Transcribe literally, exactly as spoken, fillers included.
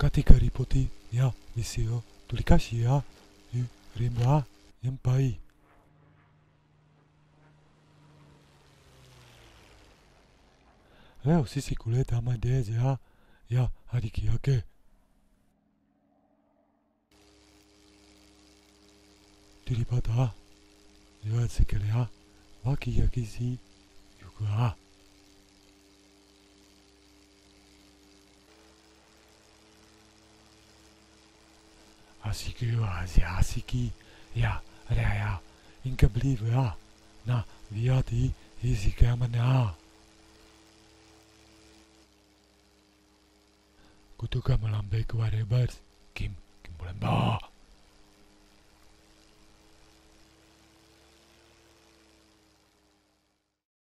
Katika ripoti ya visio tulikashia rimba yampai. Leo sisi kuleta madezi ya ya hariki yake. Tulipata leo sekelea waki ya kisi yuka. Asiki wazi asiki ya raya inkablivu ya na viati isi kamana. Kutoka Malambek Warebers Kim Kim Bulemba.